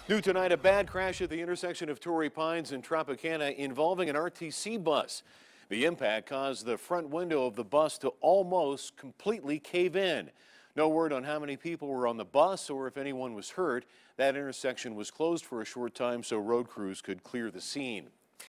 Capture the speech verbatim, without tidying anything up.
New tonight, a bad crash at the intersection of Torrey Pines and Tropicana involving an R T C bus. The impact caused the front window of the bus to almost completely cave in. No word on how many people were on the bus or if anyone was hurt. That intersection was closed for a short time so road crews could clear the scene.